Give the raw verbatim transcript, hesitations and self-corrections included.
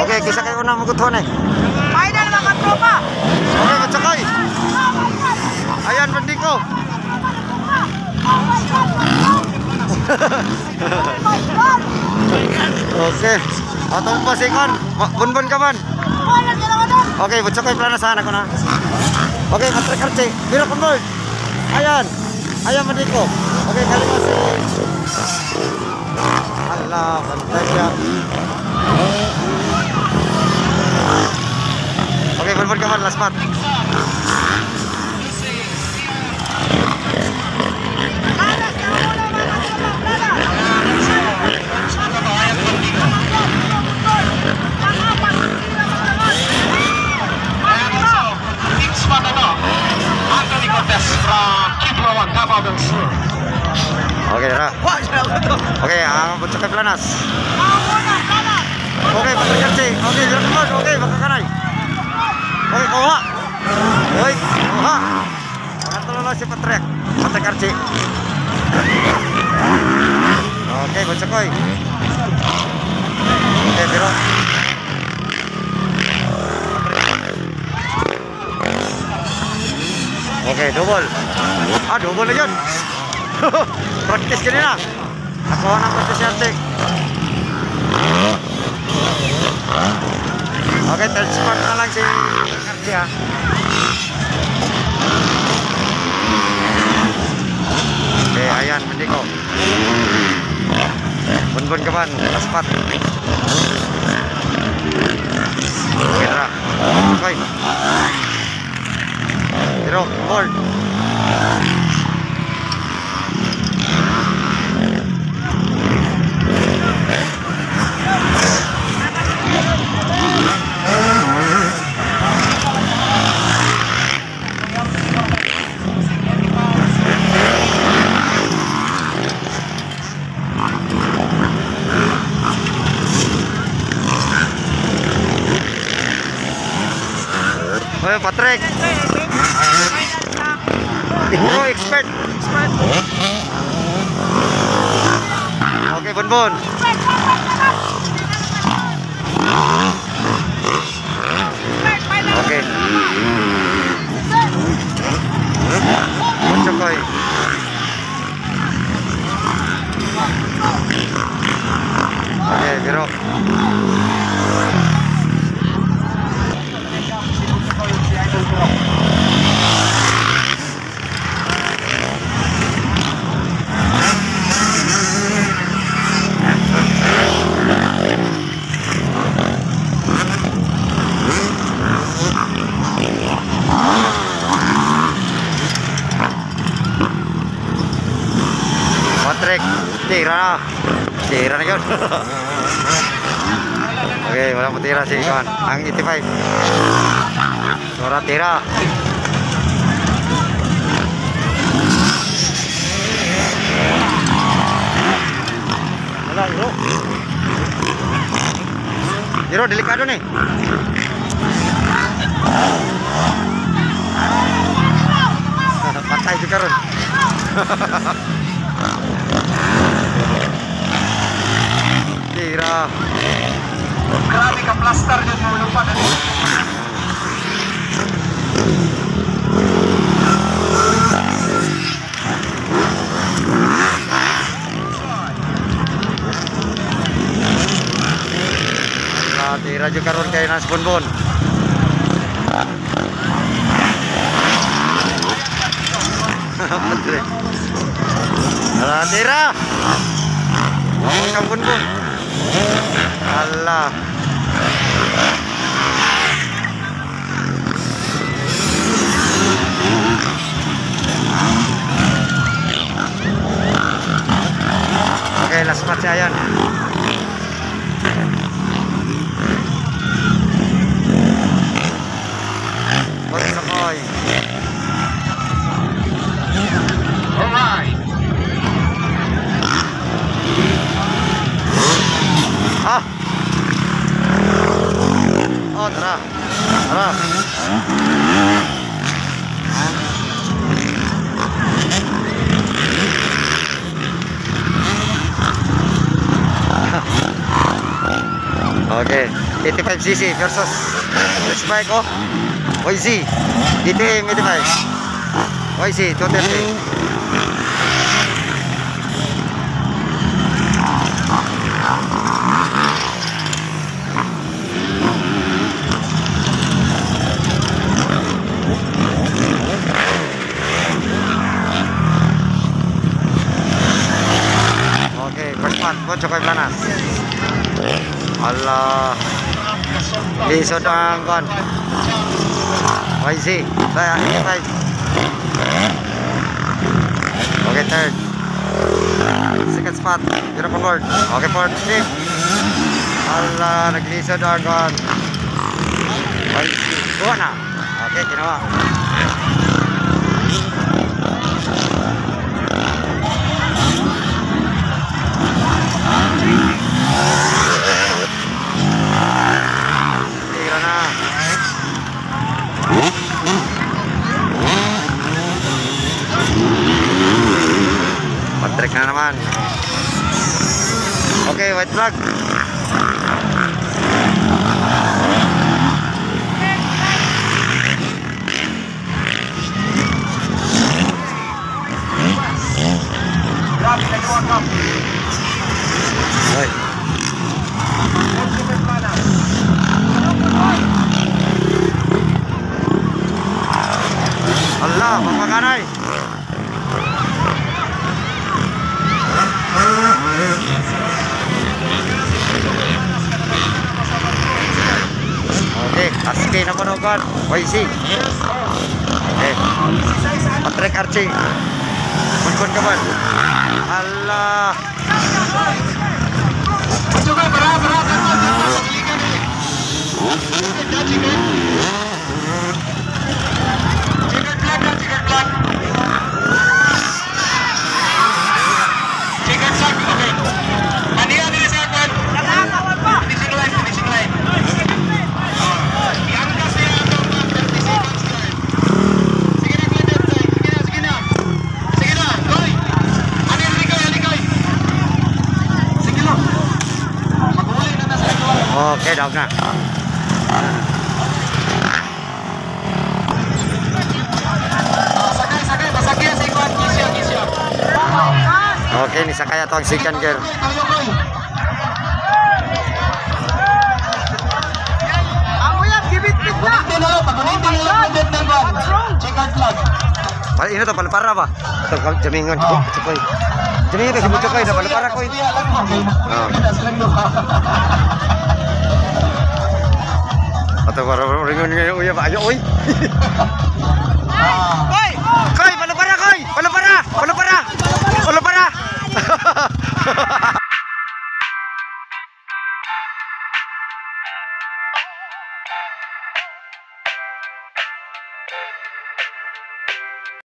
Oke, kisah kayo na magutuhan eh. Final mga tropa. Oke, matsakay. Ayan, bandiko. Oke, atong pasikon. Bunbun ka man. Oke, matsakay pala na sana ko na. Oke, matre karce. Biro kumbol. Ayan. Ayan, bandiko. Oke, kalimasi. Allah, bantay siya. Oke, bunbun ka man, last part. Oke, Ra. Oke, ang butsakay planas. Oke, patay karce. Oke, jalan keluar. Oke, bakal kanay. Oke, kuha. Oke, kuha. Pangatlo na si Patrek. Patay karce. Oke, butsakay. Oke, biro. Oke, double. Ah, double na yun. Practice kanina. Nakuha ng practice si Arctic. Oke, third spot na lang si Arctic ha. Oke, ayan, bandiko. Bunbun ka man, last spot. Oke, Ra. Oke. Biro, board. Oke, Patrek. Pro expert. Oke, Bunbun. Oke. Butsakay. Oke, biro. Patrek, tira na. Tira na yun. Oke, wala mo tira si kawan. Ang eighty-five. Suara tira. Wala, Iro. Iro, delikado nih. Patay juga ron. Tira. Grabe ka plaster dyan mo lupa na. Nah, tira juga ron kayak nas Bunbun. Alah, tira. Ngomong Bunbun. Allah. Oke, last match ayan. Butsakay. Alright. Ah. Oh, tara. Tara. Oke. Okay, eighty-five C C versus this bike oh. Y Z D T M eighty-five. Y Z two thirty. Okay, first part po Chokoy Planas. Allah, lisod ang kon. Y Z, saya eighty-five. Okay, third. Second spot, zero forward. Okay, fourth, fifth. Allah, naglisod ang kon. Y Z, kuha na. Okay, ginawa. Tira na. Patrick na naman. Okay, white flag. Grabe, nagawa ka. Right. Allah, mapakanay. Okay, aski na manugan. Y Z. Okay. Patrick Archie. Bunkon ka man. Allah. Chokoy, para, para, para. Chicken flag na, chicken flag. Chicken flag, okay. Maniya din sa akin. Nakakawal pa. Finishing line, finishing line. Iangkas niya ang thirty seconds guard. Sige na, Glenn, sige na, sige na. Sige na, Goy. Ano yung likoy, likoy. Sige na. Mag-uuli na na sa ito. Okay, dog na. Sakay, sakay, masakyan sa ikuan. Kisya, kisya. Okay, ni sakaya to ang second gear. Ako yan, gibit-bit na. Pagulitin na lang, pagulitin na lang ng ng guard. Chicken flag. Pal ino to palpara ba? To kam jamingon ko, Chokoy. Jamingon to si Chokoy na palpara ko. Oh. Ato para ringon ngayon uya ba ayo oy. Hoy!